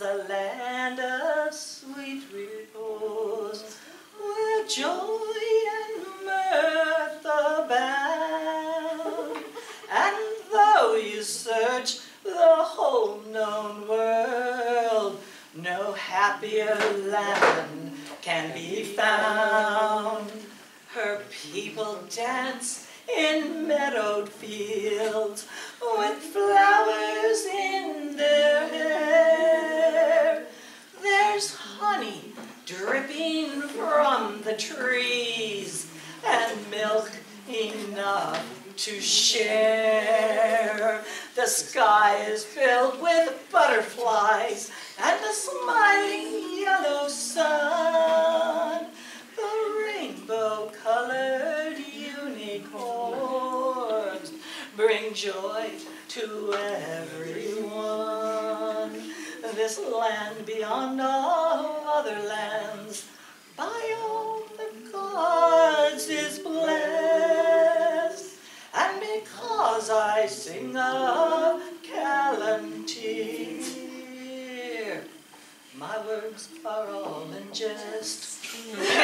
the land of sweet repose, where joy and mirth abound. And though you search the whole known world, no happier land can be found. Her people dance in meadowed fields with flowers in their hair. There's honey dripping from the trees and milk enough to share. The sky is filled with butterflies and the smiling yellow sun. The rainbow-colored unicorns bring joy to everyone. This land beyond all other lands, by all the gods is blessed. And because I sing of Calontir, my words are all in jest.